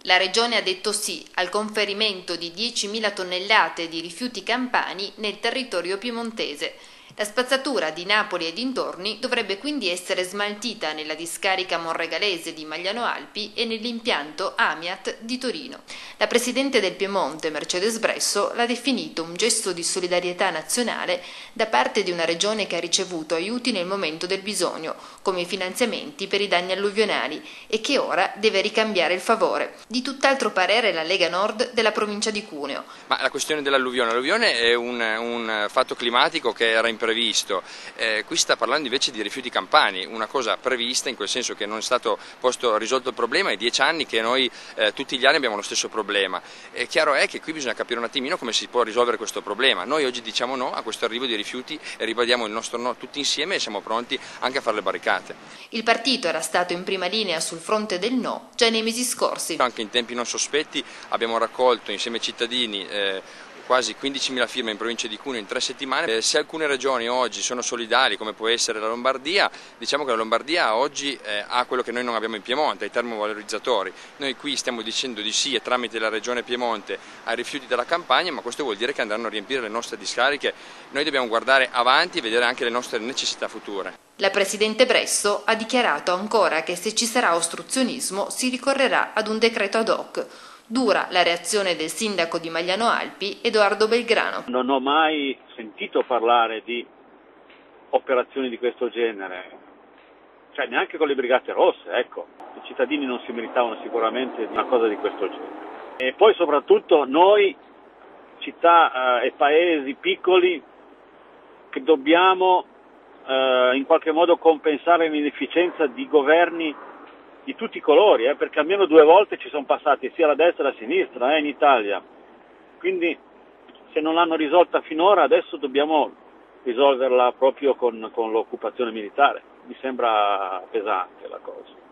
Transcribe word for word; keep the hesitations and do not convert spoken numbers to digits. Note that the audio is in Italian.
La Regione ha detto sì al conferimento di diecimila tonnellate di rifiuti campani nel territorio piemontese. La spazzatura di Napoli e dintorni dovrebbe quindi essere smaltita nella discarica monregalese di Magliano Alpi e nell'impianto Amiat di Torino. La Presidente del Piemonte, Mercedes Bresso, l'ha definito un gesto di solidarietà nazionale da parte di una regione che ha ricevuto aiuti nel momento del bisogno, come i finanziamenti per i danni alluvionali, e che ora deve ricambiare il favore. Di tutt'altro parere la Lega Nord della provincia di Cuneo. Ma la questione dell'alluvione, l'alluvione è un, un fatto climatico che era imprevisto, eh, qui si sta parlando invece di rifiuti campani, una cosa prevista in quel senso che non è stato posto, risolto il problema, è dieci anni che noi eh, tutti gli anni abbiamo lo stesso problema. È chiaro è che qui bisogna capire un attimino come si può risolvere questo problema. Noi oggi diciamo no a questo arrivo di rifiuti e ribadiamo il nostro no tutti insieme e siamo pronti anche a fare le barricate. Il partito era stato in prima linea sul fronte del no già nei mesi scorsi. Anche in tempi non sospetti abbiamo raccolto insieme ai cittadini eh, quasi quindicimila firme in provincia di Cuneo in tre settimane. Eh, se alcune regioni oggi sono solidali, come può essere la Lombardia, diciamo che la Lombardia oggi eh, ha quello che noi non abbiamo in Piemonte, i termovalorizzatori. Noi qui stiamo dicendo di sì e tramite la regione Piemonte ai rifiuti della campagna, ma questo vuol dire che andranno a riempire le nostre discariche. Noi dobbiamo guardare avanti e vedere anche le nostre necessità future. La Presidente Bresso ha dichiarato ancora che se ci sarà ostruzionismo si ricorrerà ad un decreto ad hoc. Dura la reazione del sindaco di Magliano Alpi, Edoardo Belgrano. Non ho mai sentito parlare di operazioni di questo genere, cioè neanche con le Brigate Rosse, ecco. I cittadini non si meritavano sicuramente una cosa di questo genere. E poi soprattutto noi, città eh, e paesi piccoli, che dobbiamo eh, in qualche modo compensare l'inefficienza di governi di tutti i colori, eh, perché almeno due volte ci sono passati sia la destra che la sinistra eh, in Italia, quindi se non l'hanno risolta finora adesso dobbiamo risolverla proprio con, con l'occupazione militare, mi sembra pesante la cosa.